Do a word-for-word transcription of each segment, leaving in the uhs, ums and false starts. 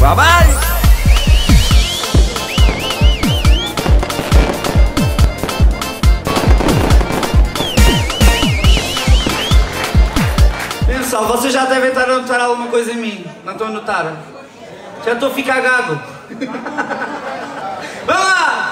Trabalho! Pessoal, vocês já devem estar a notar alguma coisa em mim. Não estão a notar? Já estou a ficar gago. Vamos lá!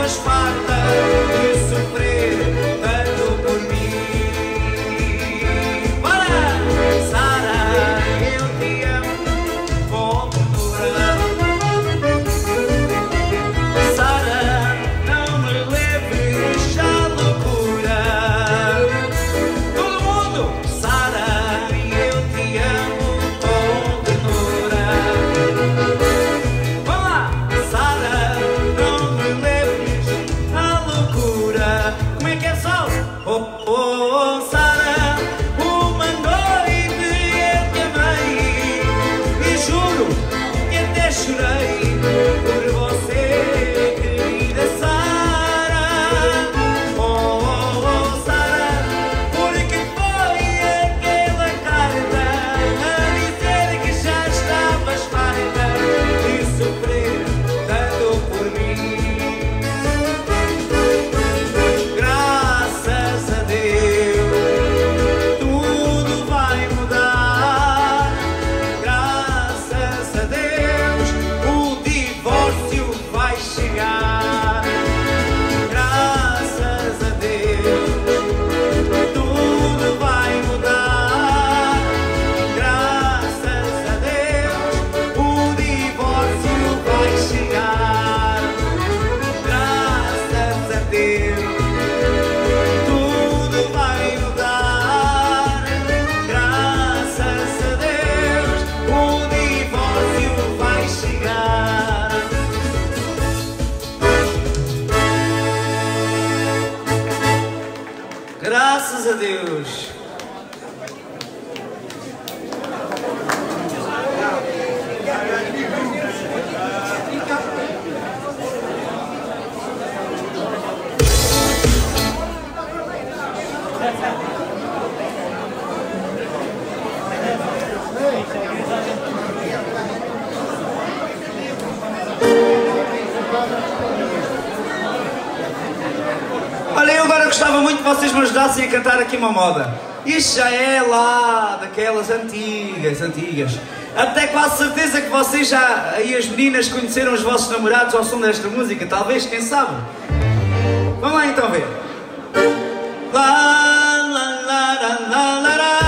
Farta de sofrer tanto por mim. Graças a Deus. Olha, eu agora gostava muito que vocês me ajudassem a cantar aqui uma moda. Isto já é lá daquelas antigas, antigas. Até quase certeza que vocês já, aí as meninas, conheceram os vossos namorados ao som desta música. Talvez, quem sabe? Vamos lá então ver. Lá, lá, lá, lá, lá, lá, lá.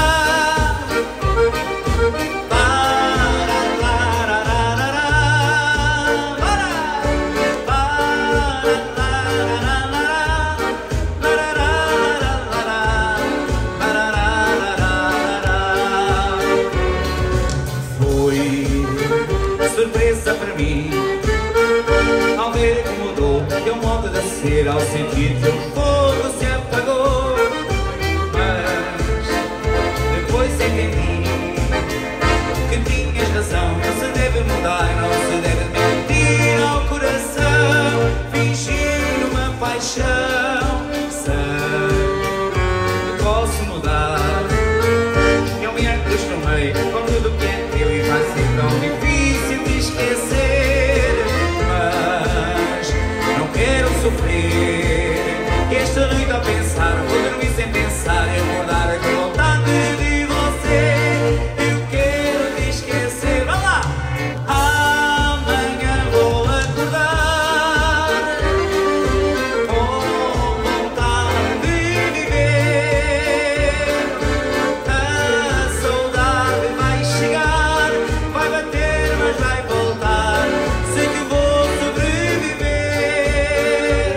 Surpresa para mim, ao ver que mudou teu modo de ser, ao sentir que o fogo se apagou. Mas depois entendi que tinhas razão, não se deve mudar, não se deve mentir ao coração, fingir uma paixão. Sei que posso mudar, eu me acostumei com tudo que é teu e vai ser tão difícil de esquecer, mas não quero sofrer. Esta noite a pensar, vou dormir sem pensar, acordar com vontade de você. Eu quero te esquecer, vá lá! Amanhã vou acordar com vontade de viver. A saudade vai chegar, vai bater, mas vai voltar. Sei que vou sobreviver.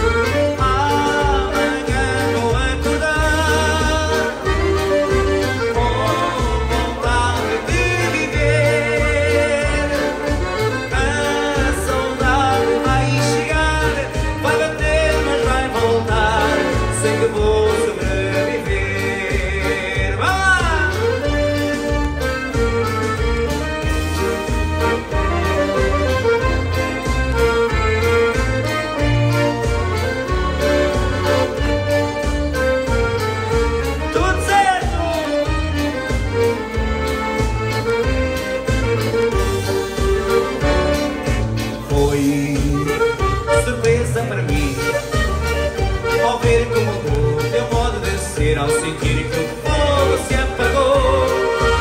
Amanhã vou acordar com vontade de viver. A saudade vai chegar, vai bater, mas vai voltar. Sei que vou sobreviver. Vai lá! Tudo certo! Foi surpresa para mim, ao ver como mudou teu modo de ser, ao sentir que o fogo se apagou.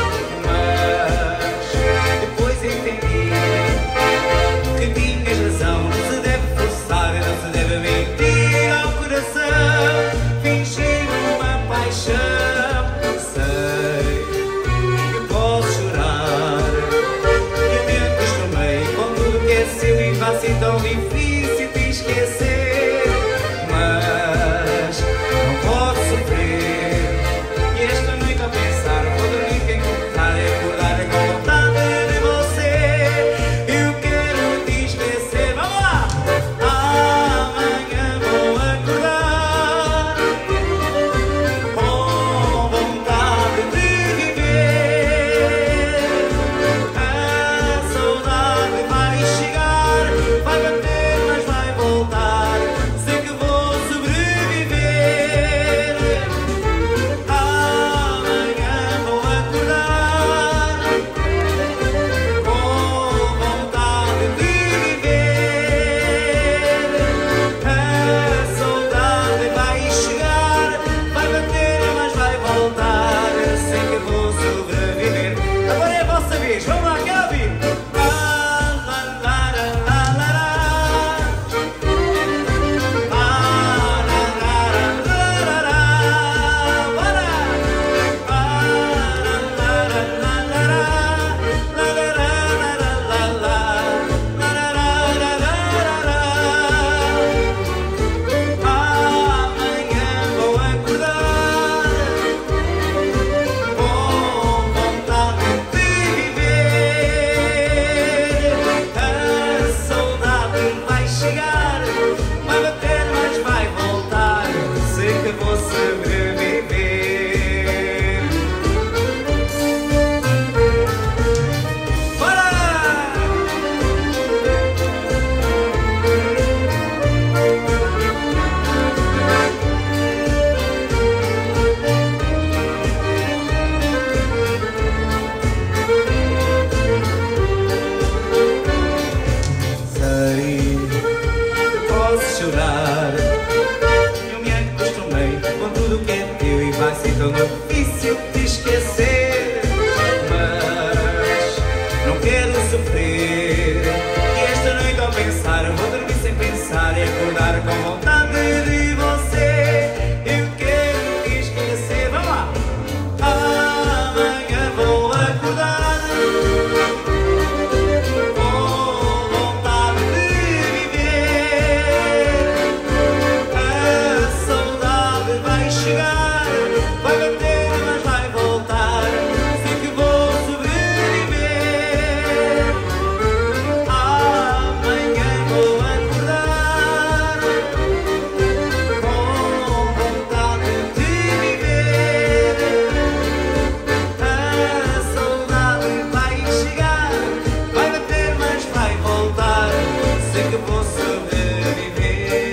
Mas depois entendi que tinhas razão, não se deve forçar, não se deve mentir ao coração, fingir uma paixão. Sei que posso chorar, que me acostumei com tudo que é seu e vai ser tão difícil de esquecer, mas não posso sofrer. E esta noite a pensar, vou dormir sem contar e acordar com vontade de você. Eu quero te esquecer, vamos lá! Amanhã vou acordar com vontade de viver. A saudade vai chegar, vai bater, difícil de esquecer, mas não quero sofrer. E esta noite ao pensar, eu vou dormir sem pensar e acordar com vontade de você. Eu quero esquecer, vamos lá! Amanhã vou acordar com vontade de viver. A saudade vai chegar, vai bater, mas vai voltar. Sei que vou sobreviver. Amanhã vou acordar com vontade de viver. A saudade vai chegar, vai bater, mas vai voltar. Sei que vou sobreviver.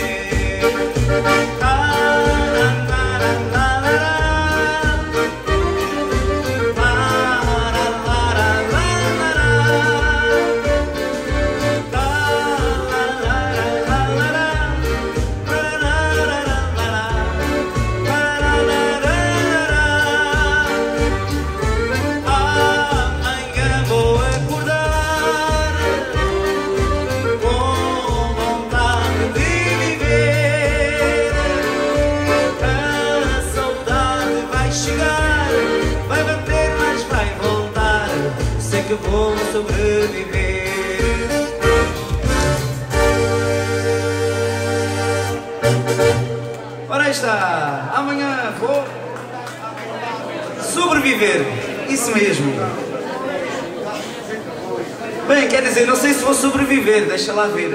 Amanhã vou acordar com vontade de viver. A saudade vai chegar, vai bater, mas vai voltar. Sei que vou sobreviver. Ora aí está, amanhã vou sobreviver, isso mesmo. Bem, quer dizer, não sei se vou sobreviver, deixa lá ver.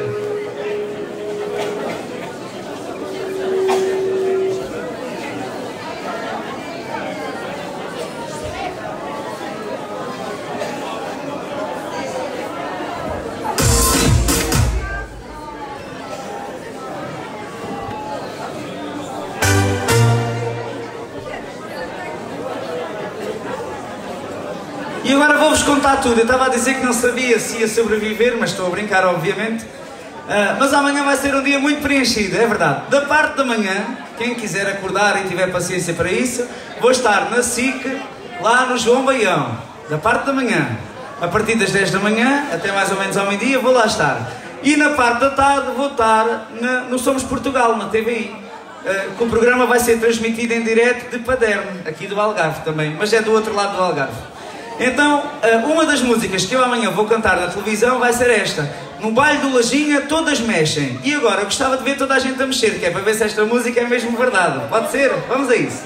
E agora vou-vos contar tudo. Eu estava a dizer que não sabia se ia sobreviver, mas estou a brincar, obviamente. Uh, mas amanhã vai ser um dia muito preenchido, é verdade. Da parte da manhã, quem quiser acordar e tiver paciência para isso, vou estar na S I C, lá no João Baião. Da parte da manhã. A partir das dez da manhã, até mais ou menos ao meio-dia, vou lá estar. E na parte da tarde vou estar na, no Somos Portugal, na T V I. Uh, que o programa vai ser transmitido em direto de Paderno, aqui do Algarve também, mas é do outro lado do Algarve. Então, uma das músicas que eu amanhã vou cantar na televisão vai ser esta. No baile do Lajinha todas mexem. E agora eu gostava de ver toda a gente a mexer, que é para ver se esta música é mesmo verdade. Pode ser? Vamos a isso.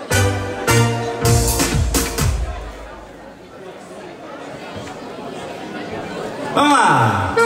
Vamos lá!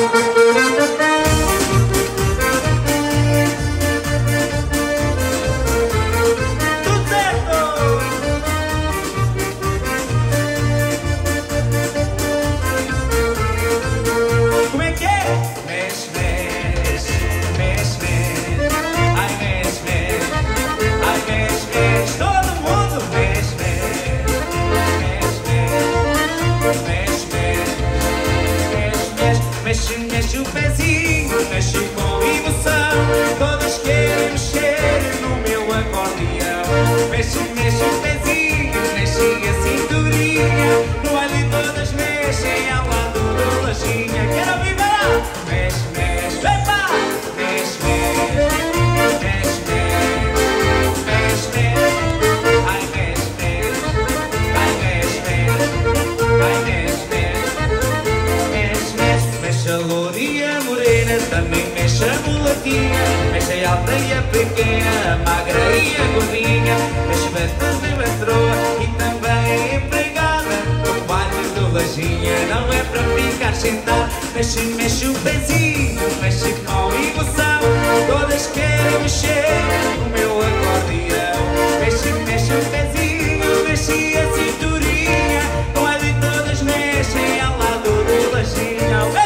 Mexe, mexe o pezinho, mexe com emoção. Todas querem mexer no meu acordeão. Mexe, mexe o pezinho, mexe a cinturinha. No baile todas mexem ao lado do Lajinha. Quero ouvir, vai lá! Mexe, mexe, epa! Mexe, mexe, mexe, mexe, mexe. Ai, mexe, mexe, ai, mexe, mexe, ai, mexe, mexe. Mexe a lourinha morena, também mexe a mulatinha. Mexe a alta e a pequena, a magra e a gordinha. Mexe betas de patroa e também a empregada. O baile do Lajinha não é para ficar sentado. Mexe, mexe o pezinho, mexe com emoção. Todas querem mexer no meu acordeão. Mexe, mexe o pezinho, mexe a cinturinha. No baile todas mexem ao lado do Lajinha.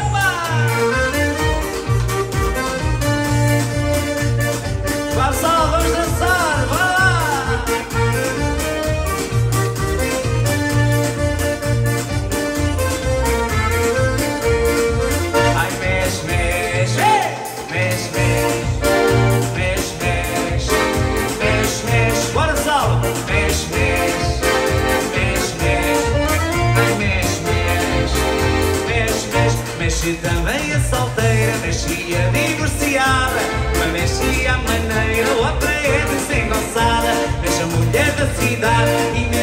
Pessoal, vamos dançar, vai lá! Ai, mexe, mexe.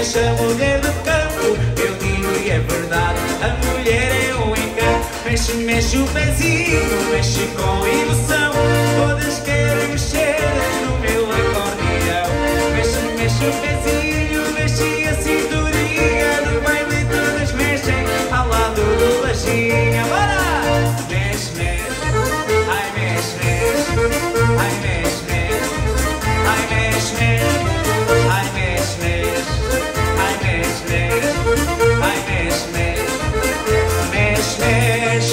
mexe a mulher do campo. Eu digo e é verdade, a mulher é um encanto. Mexe, mexe o pezinho, mexe com emoção. Todas querem mexer no meu acordeão. Mexe, mexe o pezinho, mexe a cinturinha. No baile todas mexem ao lado do lajinha. Bora! Mexe, mexe, ai mexe, mexe, ai mexe, mexe, ai mexe, mexe, ai mexe, mexe, ai mexe, mexe, ai mexe, mexe, mexe, mexe.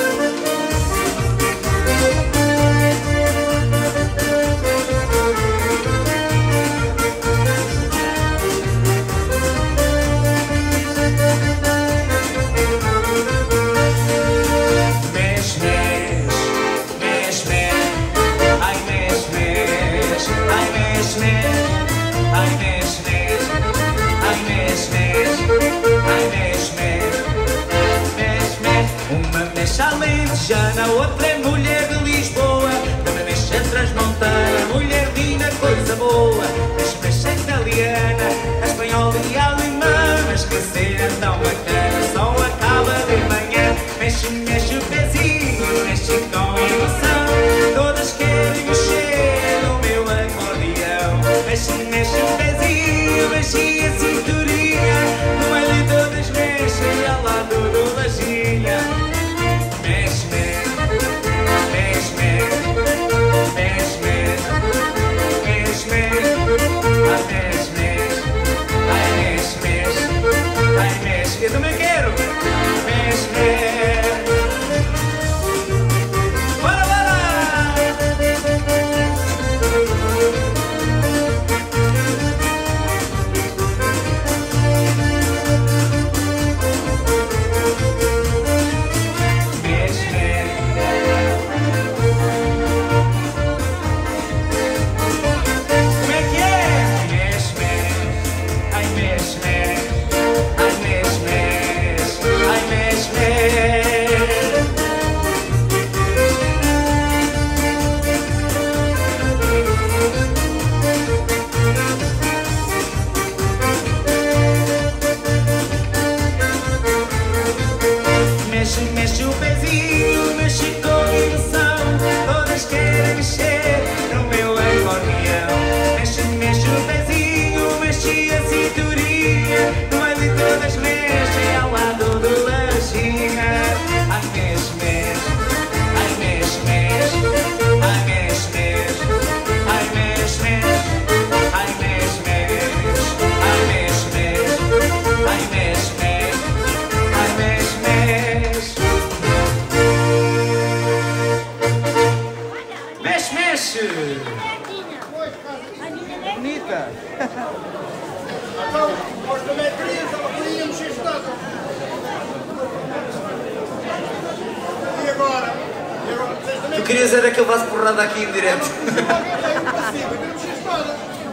Alentejana, outra é mulher de Lisboa. Também mexe a transmontana, mulher linda, coisa boa. Mexe, mexe a italiana, a espanhola e a alemã. Mas que cena tão bacana, só acaba de manhã. Mexe, mexe o pezinho, mexe com emoção. Todas querem mexer no meu acordeão. Mexe, mexe o pezinho, mexe a cinturinha. No baile todas mexem ao lado do lajinha. Mexe, mexe, mexe, mexe, mexe, mexe, mexe, ai mexe, mexe, ai mexe, eu também quero. Mexe, mexe. Bora, bora! Mexe, mexe o pezinho, mexe com emoção. Todas querem mexer no meu acordeão. Mexe, mexe o pezinho, mexe a cinturinha. No baile todas mexem ao lado do lajinha. Ai mexe, mexe, ai mexe, mexe, ai mexe, mexe, ai mexe, mexe, ai mexe, mexe, ai mexe, mexe, ai mexe, mexe, ai mexe, mexe. Mexe, mexe! Bonita! Então, nós também queríamos, ela queria mexer tanto. E agora? E agora? Vocês também Tu querias era que eu vasse porrada aqui em direto. queremos mexer tanto.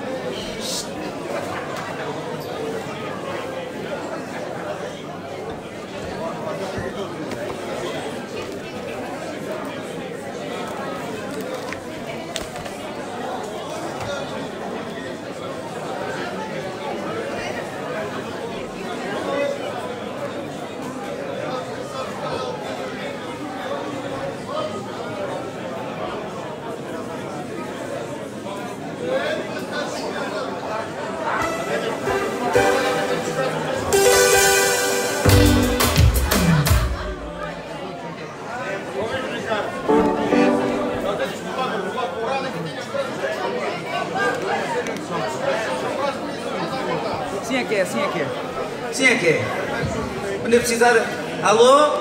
Sim é que é, sim é que é. Sim é que é. Quando eu precisar... Alô?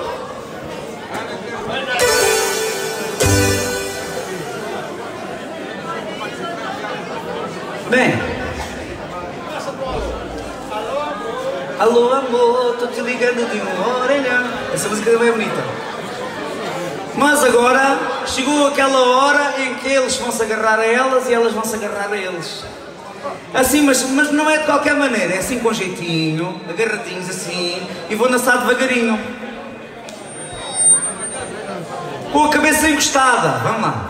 Bem. Alô, amor, estou-te ligando de um orelhão. Essa música também é bonita. Mas agora chegou aquela hora em que eles vão se agarrar a elas e elas vão se agarrar a eles. Assim, mas, mas não é de qualquer maneira, é assim com jeitinho, agarradinhos assim, e vou dançar devagarinho. Com a cabeça encostada, vamos lá.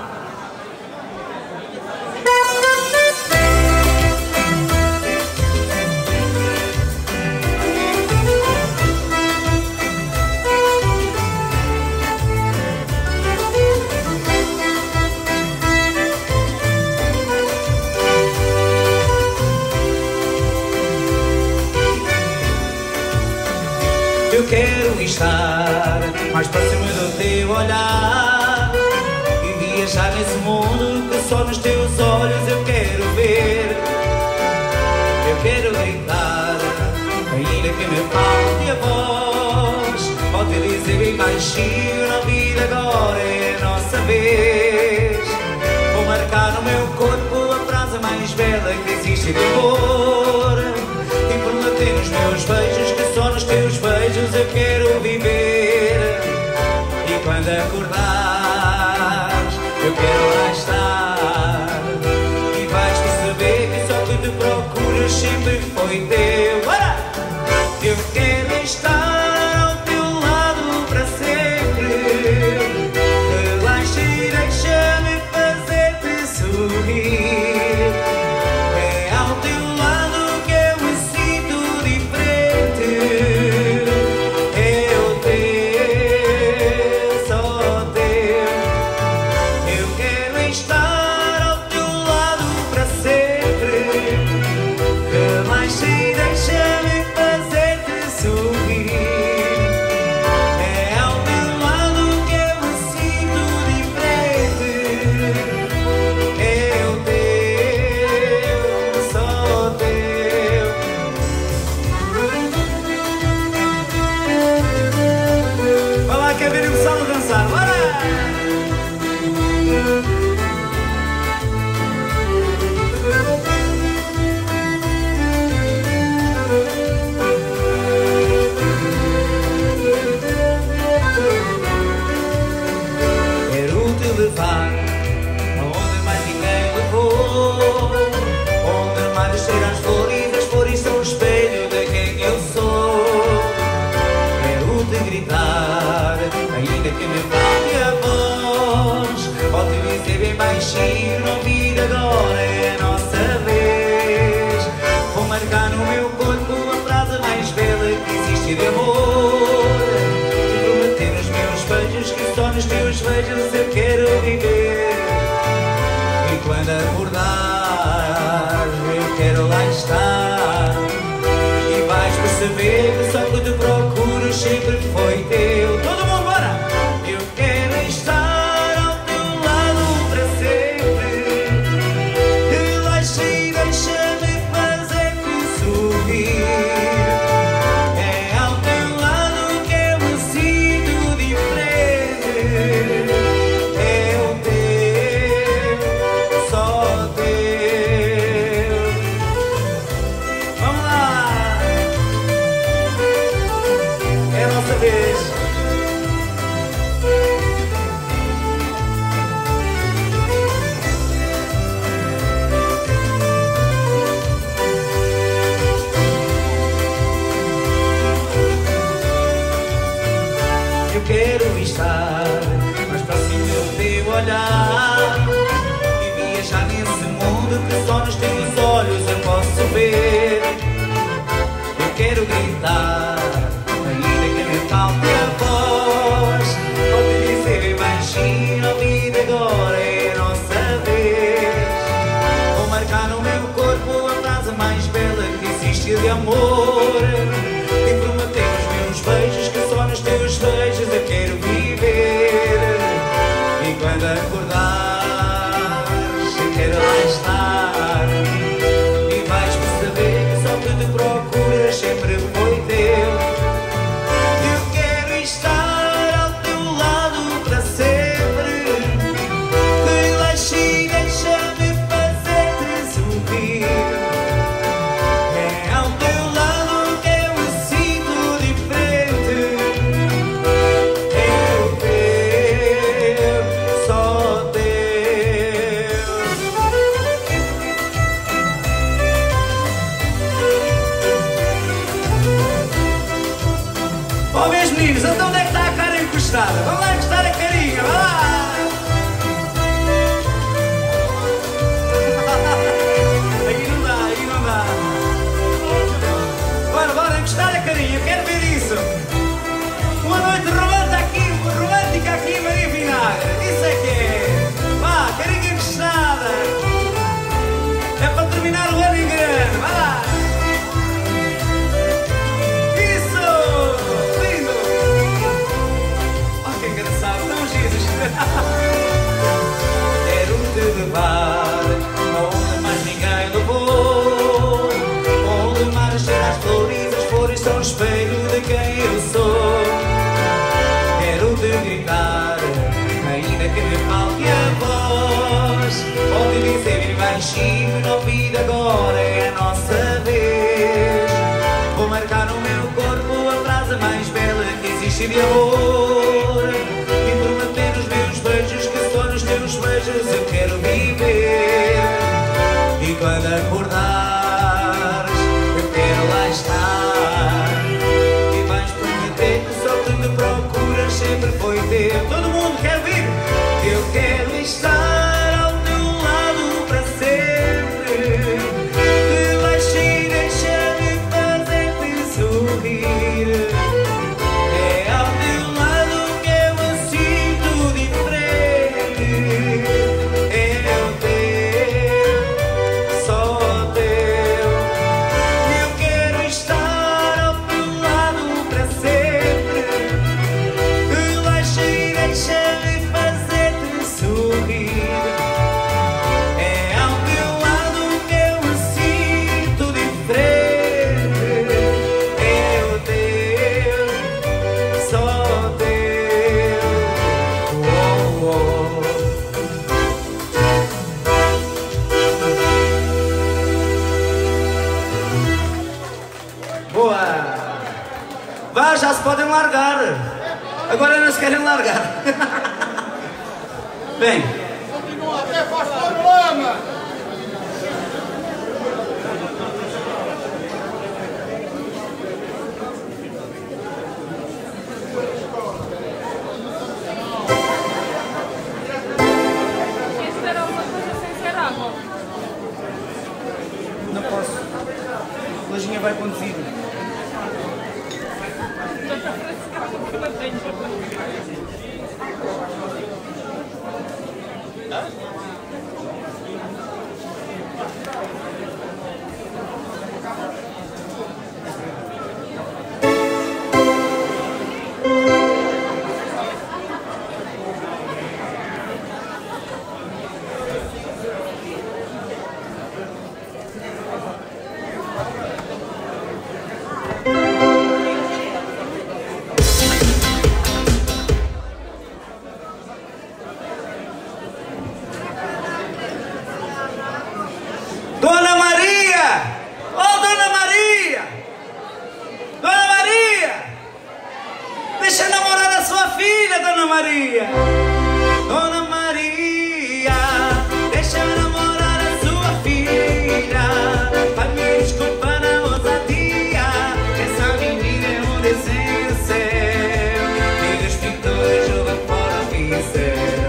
Eu quero estar mais próximo do teu olhar e viajar nesse mundo que só nos teus olhos eu quero ver. Eu quero gritar, ainda que me falte a voz, pode dizer bem baixinho, na vida agora é a nossa vez. Vou marcar no meu corpo a frase mais bela que existe de amor e prometer nos meus beijos que só nos teus beijos eu quero viver. E quando acordares eu quero lá estar e vais perceber que só que te procuras sempre foi teu. Ora! Eu quero estar ao teu lado para sempre, relaxa e deixa-me fazer-te sorrir. É ao teu lado que eu me sinto diferente. Eu teu, só teu. Eu quero estar ao teu lado para sempre, relaxa e deixa-me fazer-te sorrir. É ao teu lado que eu me sinto diferente. Eu teu, só teu. Vai lá, quer ver o pessoal a dançar? Bora! Quero te levar aonde mais ninguém levou, onde mais cheiram as flores, as flores são o espelho de quem eu sou. Quero te gritar, ainda que me falte a voz, pode dizer bem baixinho, não vir agora é a nossa vez. Vou marcar no meu corpo a frase mais bela que existe de amor e prometer nos meus beijos que só nos teus beijos eu quero viver. E quando acordar eu quero lá estar e vais perceber que só que te procuro sempre foi teu. Todo mundo, bora! Eu quero estar ao teu lado para sempre, relaxa e deixa-me fazer-te sorrir. É ao teu lado que eu me sinto diferente. Eu teu, só teu. Vamos lá! É a nossa vez. Eu quero estar mais próximo do teu olhar e viajar nesse mundo que só nos teus olhos eu posso ver. Eu quero gritar, ainda que me falte a voz, pode dizer bem baixinho, a vida agora é a nossa vez. Vou marcar no meu corpo a frase mais bela que existe de amor e prometer os meus beijos que só nos teus beijos eu quero viver. E quando acordares eu quero lá estar e vais perceber que só que te procuras sempre foi teu. Eu quero estar ao teu lado para sempre, relaxa e deixa-me fazer-te sorrir. É ao teu lado que eu me sinto diferente. Eu teu, só teu. Ó, meus meninos, então onde é que está a cara encostada? Vamos lá encostar a carinha, vai lá! Aí não dá, aí não dá. Bora, bora encostar a carinha, quero ver isso. Uma noite romântica aqui, romântica aqui em Maria Vinagre. Isso é que é. Vá, carinha encostada. É para terminar o ano em grande, vai lá. Isso! flores são o espelho de quem eu sou. Quero te gritar, ainda que me falte a voz. Pode dizer bem baixinho, no ouvido, agora é a nossa vez. Vou marcar no meu corpo a frase mais bela que existe de amor. E prometer nos meus beijos que só nos teus beijos eu quero viver. E quando acordares, eu quero lá estar. E vais prometer que só que me procuras sempre foi ter. Todo mundo quer vir. Eu quero estar ao teu lado para sempre. Te vais ir deixar-me fazer-te sorrir. É ao teu lado que eu me sinto diferente. É o teu, só teu. Eu quero estar ao teu lado para sempre. Te vais ir deixar-me fazer-te sorrir. É ao teu lado que eu me sinto diferente. É o teu, só teu. Oh, oh. Boa! Vá, já se podem largar. Agora não se querem largar. Bem, Continua até faz problema. Quer esperar alguma coisa sem ser água? não posso. A lojinha vai conduzir. Estou para frescar, porque não tenho. Dona Maria! Oh, Dona Maria! Dona Maria! Deixa namorar a sua filha, Dona Maria! Dona Maria! Deixa namorar a sua filha! Vai me desculpar na ousadia. Essa menina é um desenho do céu. E dos pintores joga fora o pincel.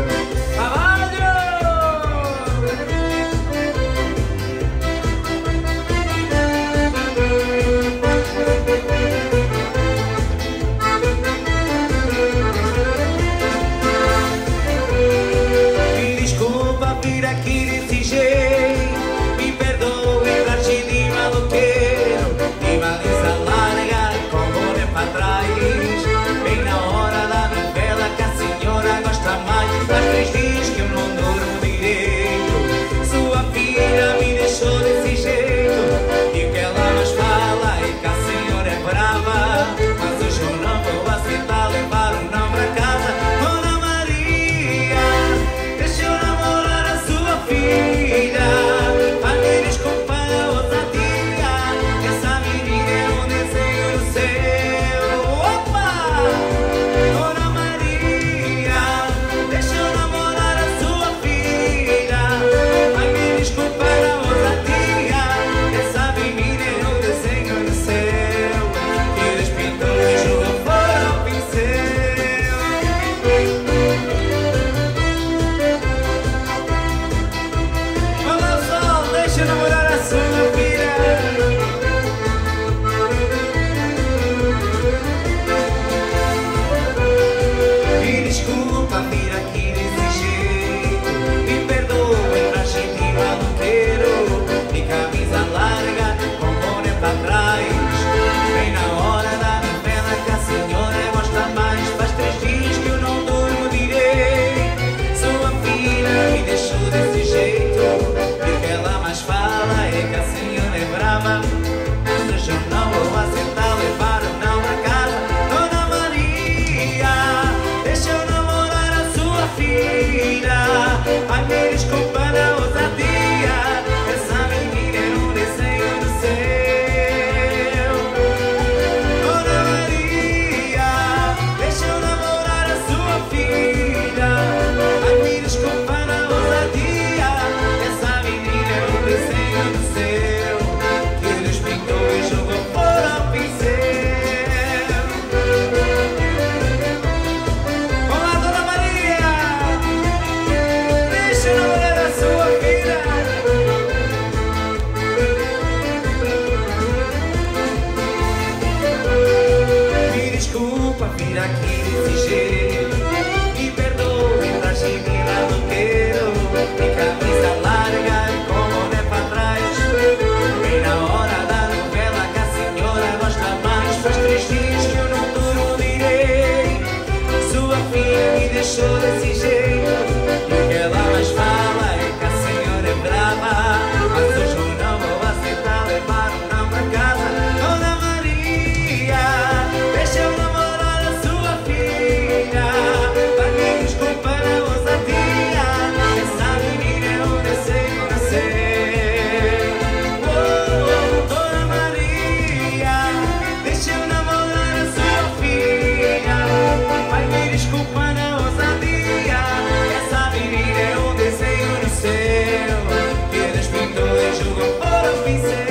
desculpa vir aqui exigir. Me perdoe, tá gemida no queiro, de camisa larga e com boné pra trás. Bem na hora da novela que a senhora gosta mais, faz três dias que eu não durmo direito. Sua filha me deixou desse jeito, e o que ela mais fala é que a senhora é brava. Mas hoje eu não vou aceitar levar um não pra casa. Dona Maria, deixa eu namorar a sua filha, vai me desculpar a ousadia, essa menina é um desejo nascer. Oh, Dona Maria, deixa eu namorar a sua filha, vai me desculpar a ousadia, essa menina é um desenho no céu, que Deus pintou e jogou por um pincel.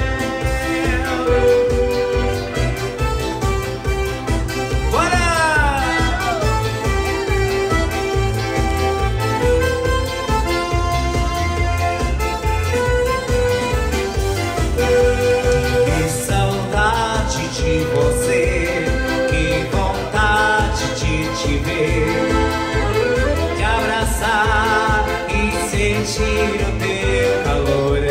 Bora! Que saudade de você, que vontade de te ver, te abraçar e sentir o teu calor,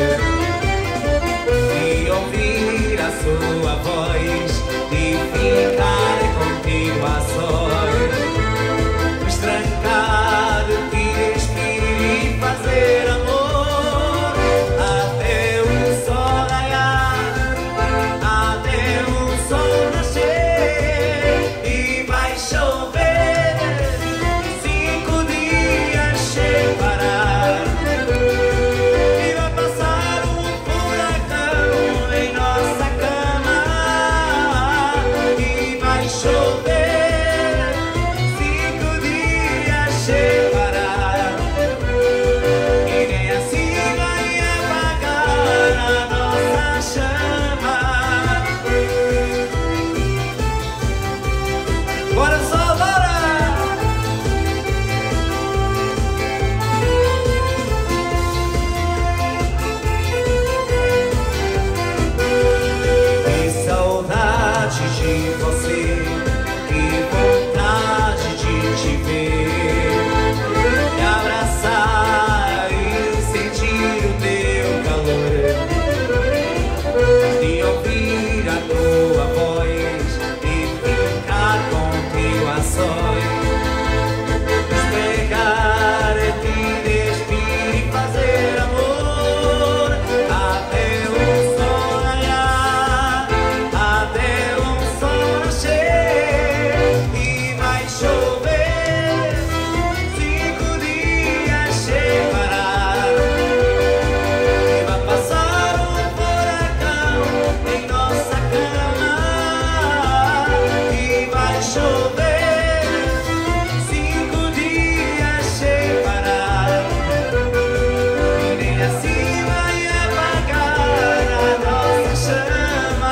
e ouvir a sua voz e ficar contigo a sós, nos trancar, te despir e fazer amor até o sol raiar, até o sol nascer. E vai chover cinco dias sem parar, e vai passar um furacão em nossa cama. E vai chover cinco dias sem parar, e nem assim vai apagar a nossa chama. Bora só, bora! Que saudade de você, que vontade de te ver, te abraçar e sentir o teu calor, de ouvir a tua voz e ficar contigo a sós, nos pegar, te despir e fazer amor até o sol raiar, até o sol nascer. E vai chover cinco dias sem parar, e vai passar um furacão em nossa cama. E vai chover cinco dias sem parar, e nem assim vai apagar a nossa chama.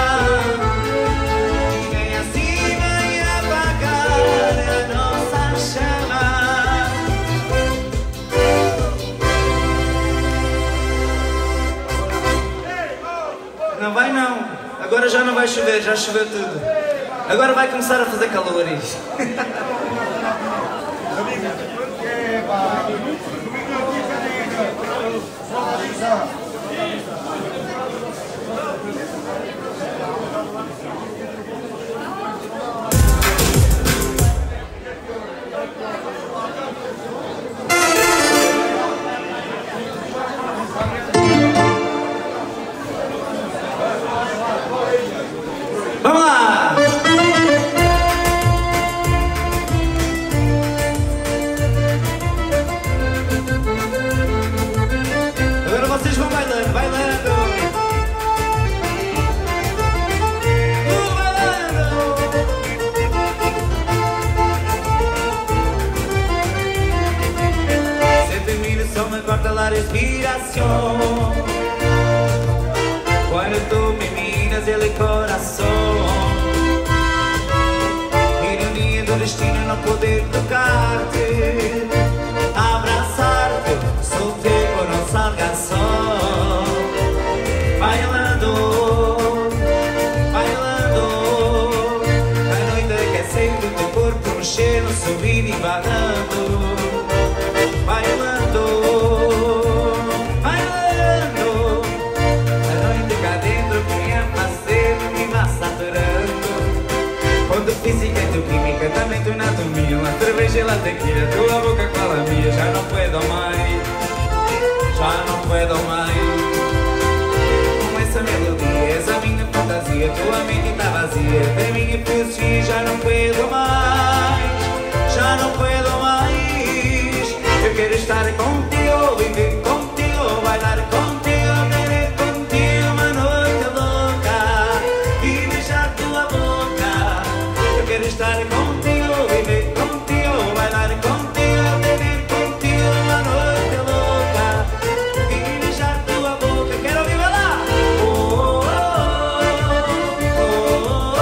E nem assim vai apagar a nossa chama. Não vai não, agora já não vai chover, já choveu tudo. Agora vai começar a fazer calores. Vamos lá! Agora vocês vão bailando, bailando. Uh, bailando. Se te miro só me corta la respiración, cuando tú me miras el corazón. Ironia do destino não poder tocar-te, abraçar-te, solteiro não salga só. Bailando, bailando, a noite que mexendo, subindo e barrando, bailando, bailando. A noite cá dentro que é fazendo me massacrando. Quando física e tu química, também tu anatomia, uma cerveja e la tequila, tua boca com a minha, já não puedo mais, já não puedo mais. Com essa melodia, essa minha fantasia, tua mente tá vazia, de mim e fugir, já não puedo mais, já não puedo mais. Eu quero estar contigo, viver contigo, bailar contigo, beber contigo uma noite louca e beijar tua boca. Eu quero estar contigo, viver contigo, bailar contigo, beber contigo uma noite louca e beijar tua boca. Quero viver lá! Oh, oh, oh, oh,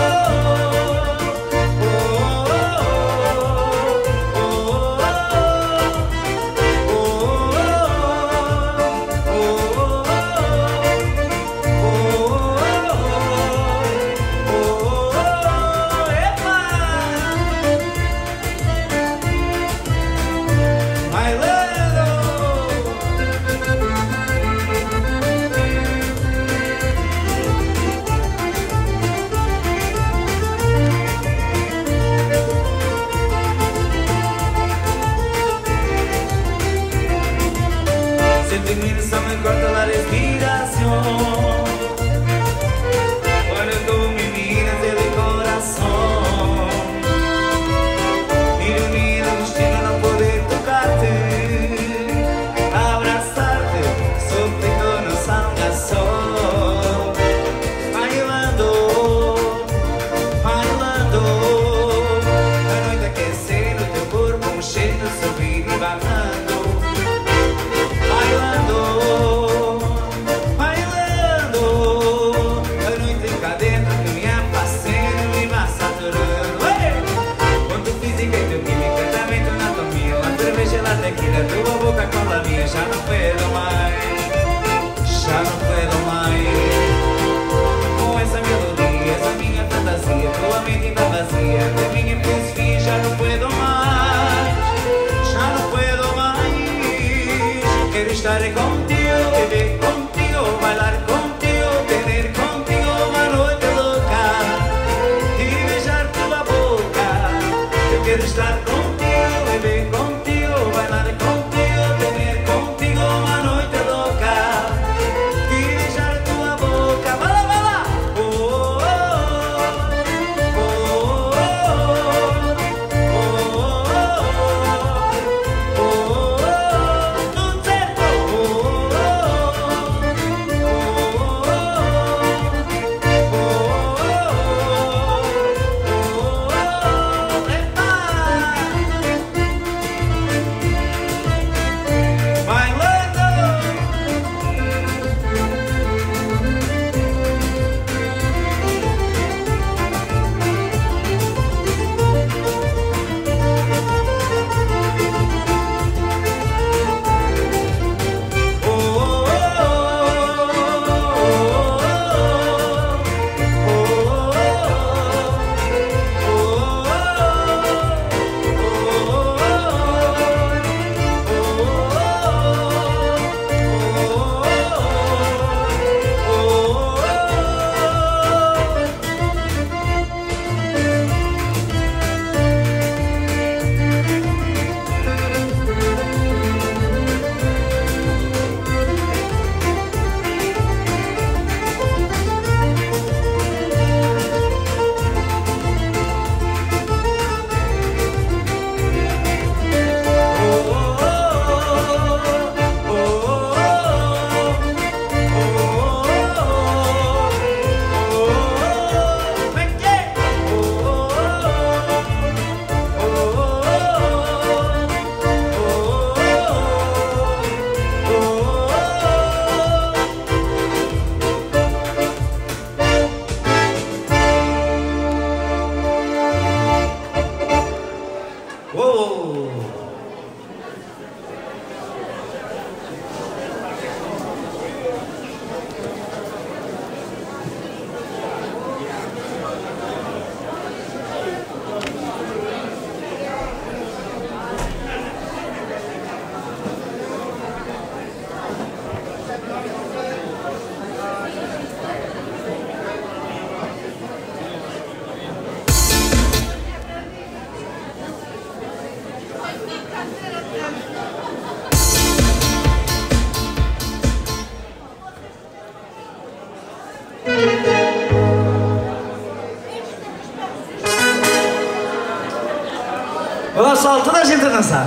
Agora pessoal, toda a gente a dançar.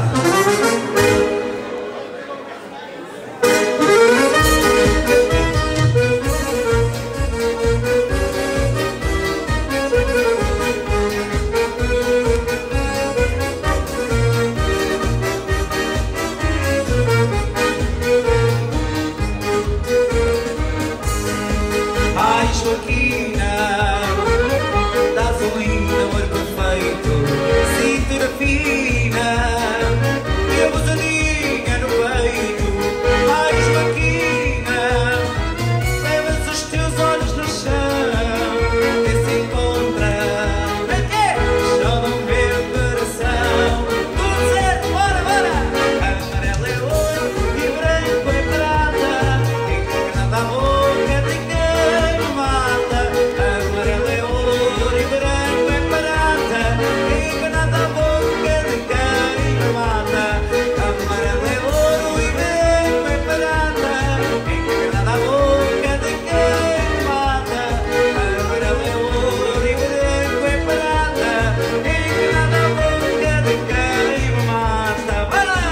Ai, Joaquina, dás um lindo amor perfeito, cintura fina e a busadinha no peito. Ai, Joaquina, levas os teus olhos no chão e se encontram, já não vê o coração. Tudo certo, bora, bora! Amarelo é ouro e branco é prata, encarnado à boca de quem o mata. Amarelo é ouro e branco é prata, encarnado à boca de quem o mata. Amarelo é ouro e branco é prata, encarnado à boca de quem o mata. Amarelo é ouro e branco é prata, encarnado à boca de quem o mata. Vai lá!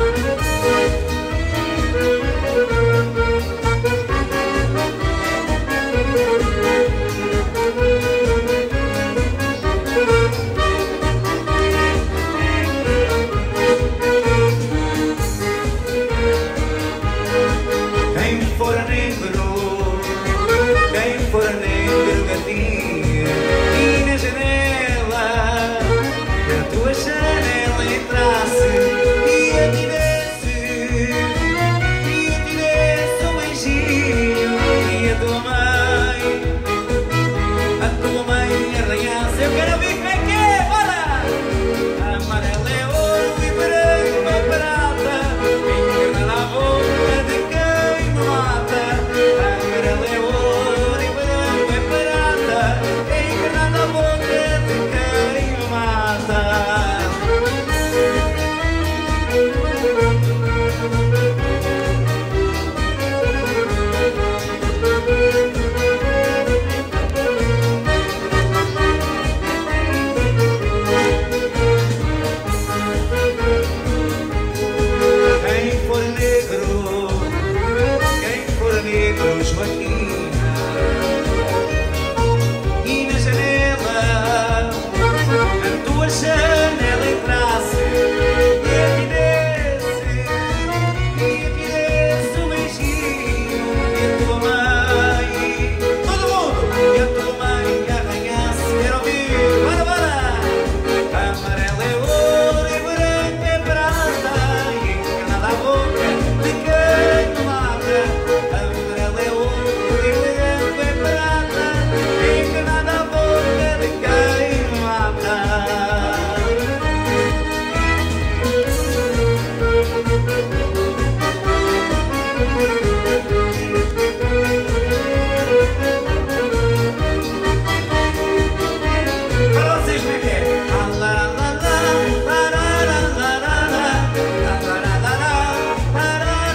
Quem for negro, quem for negro gatinha, e na janela, na tua janela entrasse e atirasse, e atirasse um beijinho, e a tua mãe, a tua mãe arranhasse. Eu quero ver como é que é, bora! Amarelo é ouro e branco é prata, encarnado à boca de quem me mata. Amarelo é ouro e branco é prata, encarnado à boca de quem me mata. Quem for negro, quem for negro, Joaquina, e na janela, na tua janela entrasse e atirasse, e atirasse um beijinho, e a tua mãe, todo mundo, e a tua mãe arranhasse. Quero ouvir, bora, bora! Amarelo é ouro e branco é prata, e encarnado à boca de quem me mata. Amarelo é ouro e branco é prata, encarnado à boca de quem me mata. Para vocês, como é que é? Ah, lá, lá, lá, lá, lá, lá, lá, lá, lá, lá, lá, lá, lá, lá,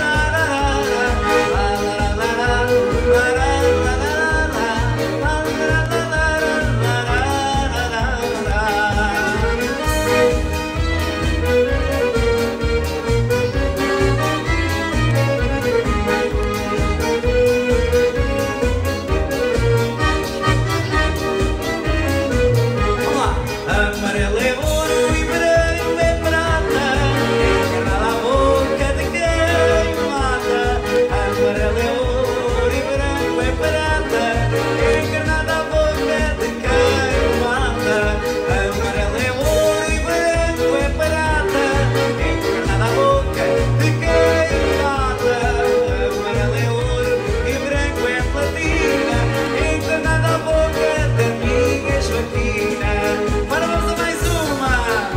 vamos lá! Amarelo é ouro e branco é prata, encarnado à boca de quem me mata. Amarelo é ouro e branco é prata, encarnado à boca de quem me mata. Amarelo é ouro e branco é prata, encarnado à boca de quem me mata. Amarelo é ouro e branco é platina, encarnado à boca da minha Joaquina. Para vamos a mais uma!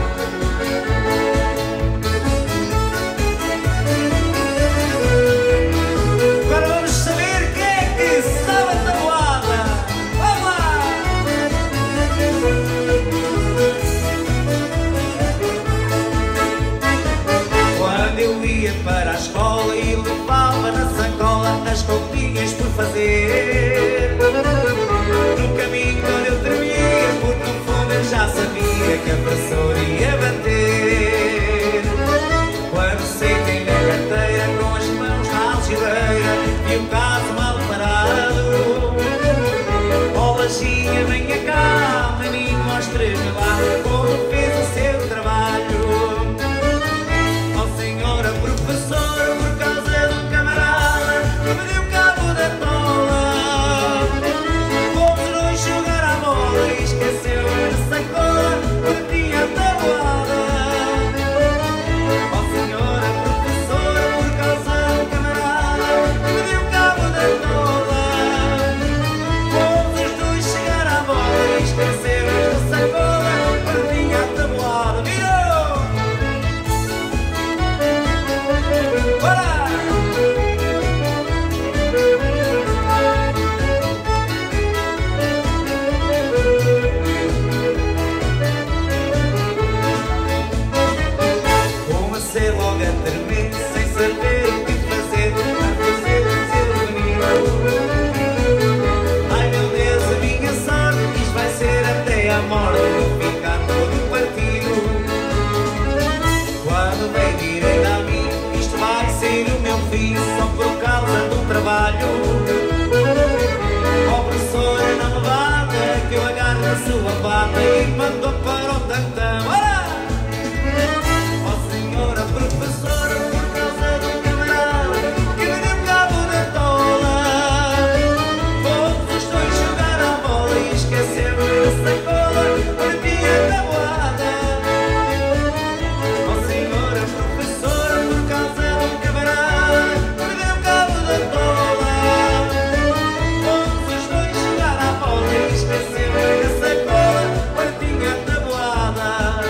Agora vamos saber quem é que sabe a tabuada. Vamos lá! Quando eu ia para a escola e levava na sacola as continhas por fazer, no caminho quando eu tremia, porque no fundo eu já sabia que a professora ia bater. esquecer esta sacola, pertinho à tabuada. Virou! Bora! Comecei logo a tremer, sem saber o que fazer, a fazer ser bonito. Ai meu Deus, a minha sorte, isto vai ser até à morte, vou ficar todo partido. Quando bem direi a mim, isto vai ser o meu fim, só por causa do trabalho. Ó professora, não me bata, que eu agarro a sua bata e mando para o tantão. Ora! Professora, por causa de um camarada que me deu cabo da tola, fomos os dois jogar a bola e esquecemos a sacola, partia da boada. Oh senhora professora, por causa de um camarada que me deu cabo da tola, fomos os dois jogar a bola e esquecemos a sacola, partia da boada.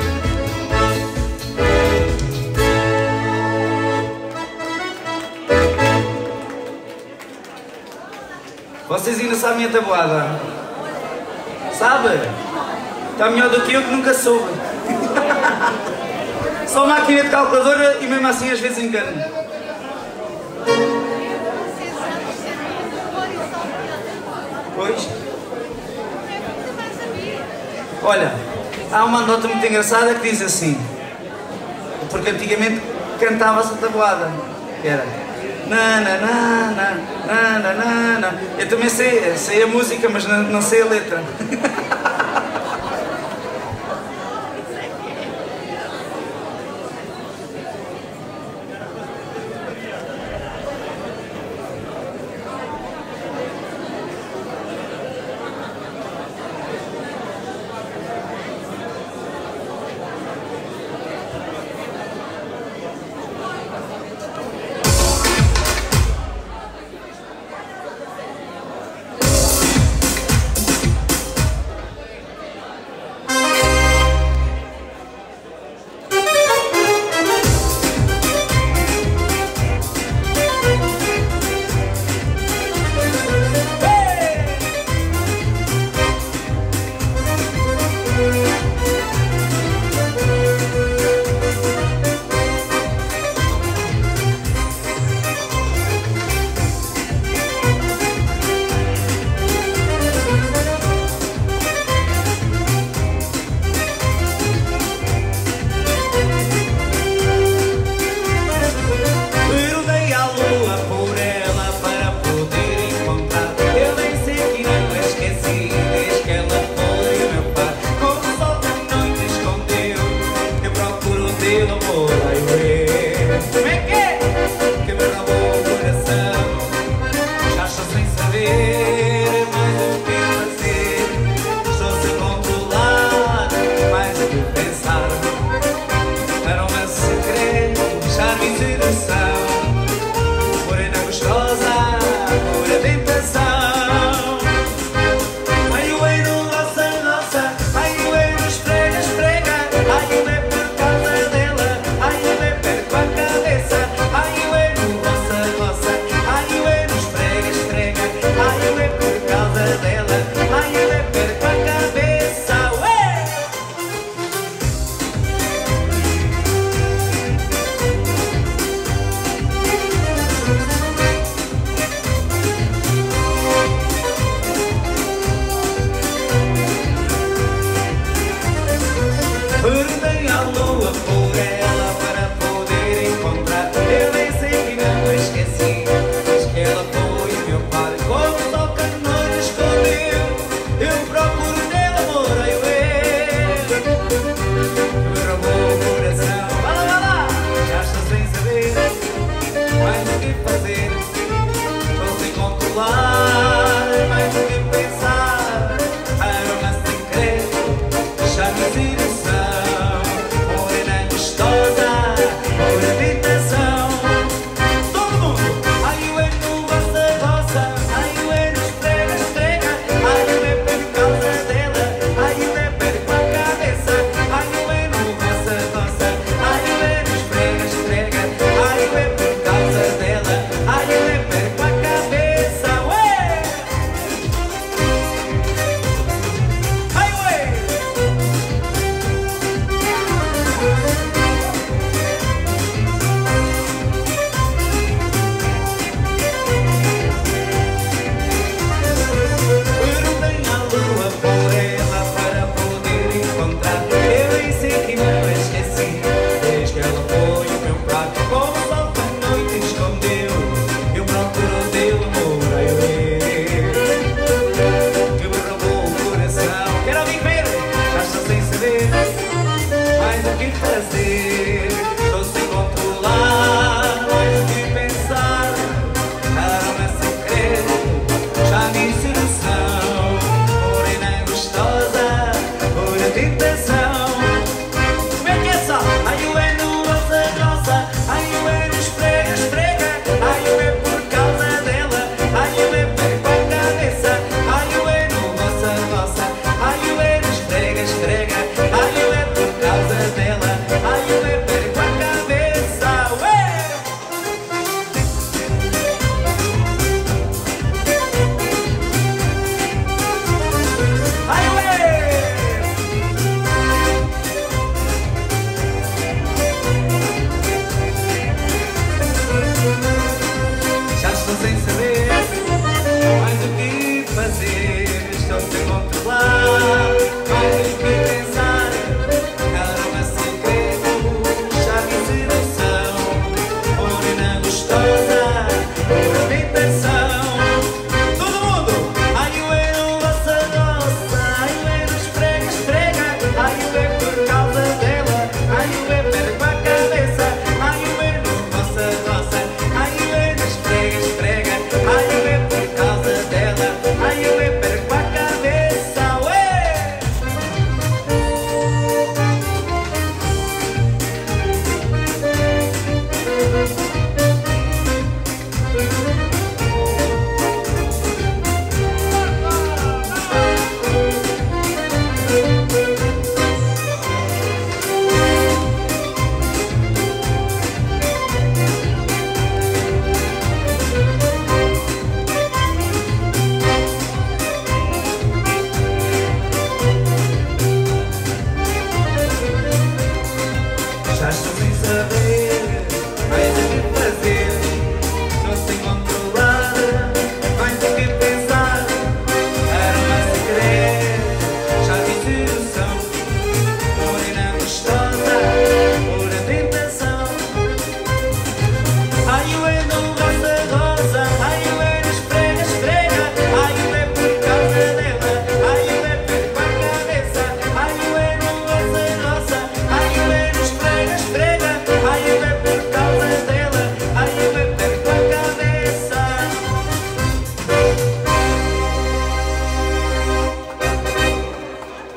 Vocês ainda sabem a tabuada? Sabe? Está melhor do que eu que nunca soube. Só máquina de calculadora e mesmo assim às vezes engano. Pois? Olha, há uma nota muito engraçada que diz assim, porque antigamente cantava-se a tabuada, que era na na na na na na na na. Eu também sei, sei a música, mas não, não sei a letra.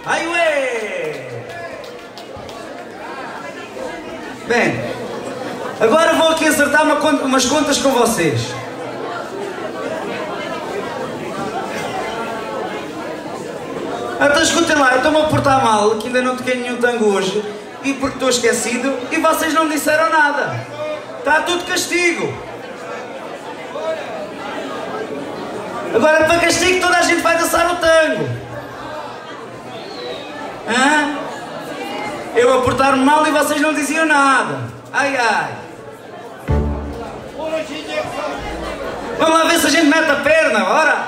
Ai, ué! Bem, agora vou aqui acertar uma conta, umas contas com vocês. Então escutem lá, eu estou-me a portar mal, que ainda não toquei nenhum tango hoje, e porque estou esquecido, e vocês não me disseram nada. Está tudo castigo. Agora para castigo toda a gente vai dançar o tango. Hã? Eu a portar-me mal e vocês não diziam nada. Ai, ai. Vamos lá ver se a gente mete a perna, bora!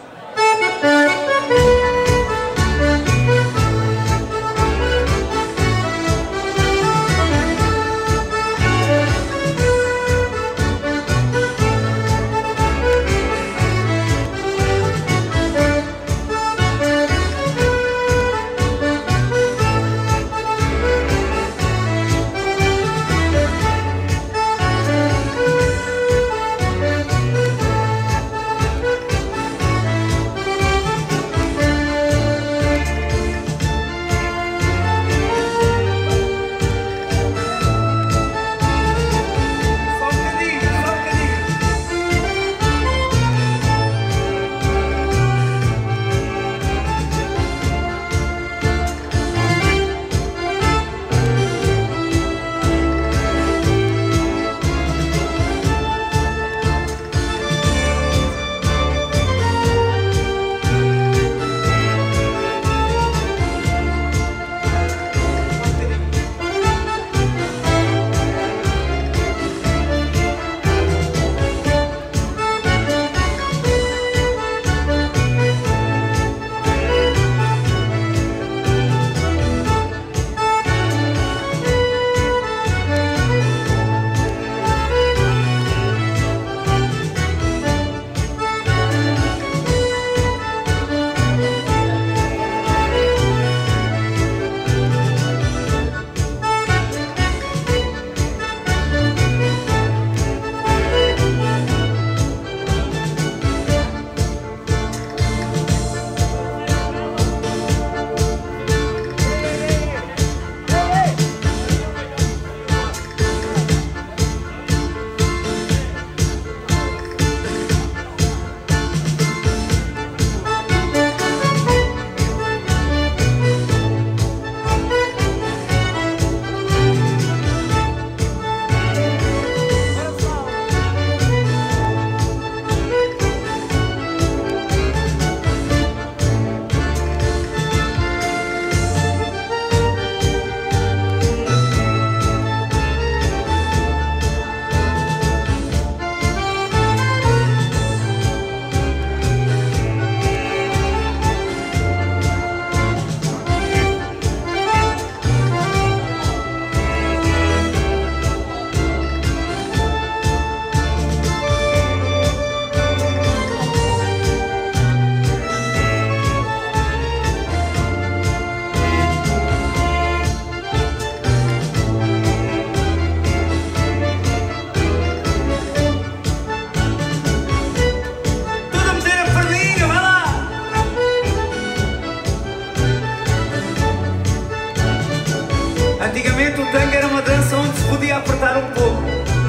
Antigamente o tango era uma dança onde se podia apertar um pouco.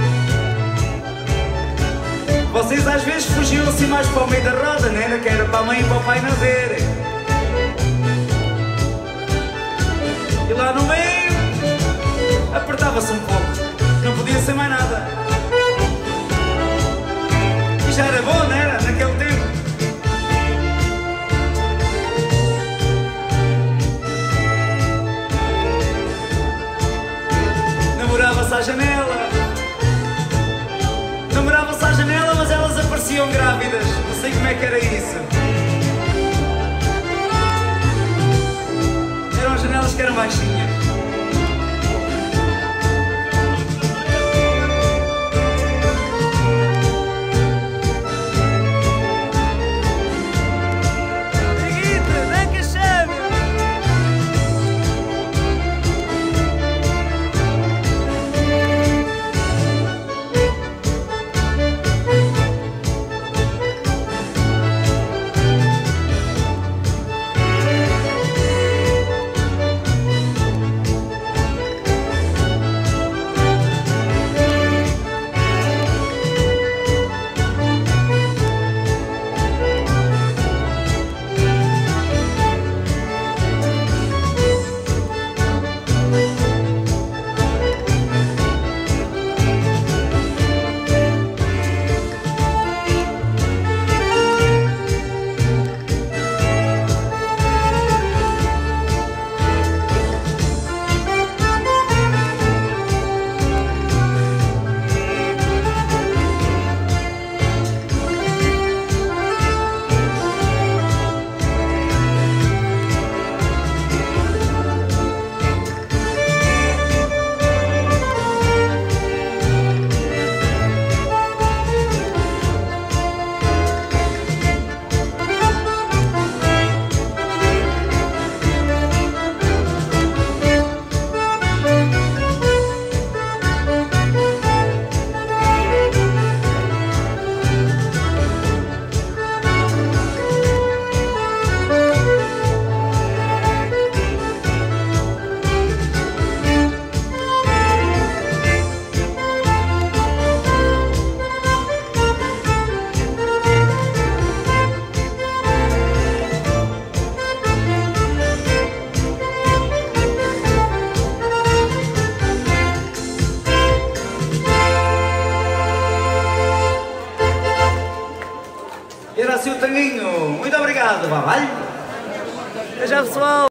Vocês às vezes fugiam assim mais para o meio da roda, não era? Que era para a mãe e para o pai não verem. E lá no meio apertava-se um pouco, não podia ser mais nada. E já era bom, não era? Naquele tempo. Namorava-se à janela, namorava-se à janela, mas elas apareciam grávidas. Não sei como é que era isso. Eram as janelas que eram baixinhas. assim o tanguinho. Muito obrigado, vai. Até já, pessoal.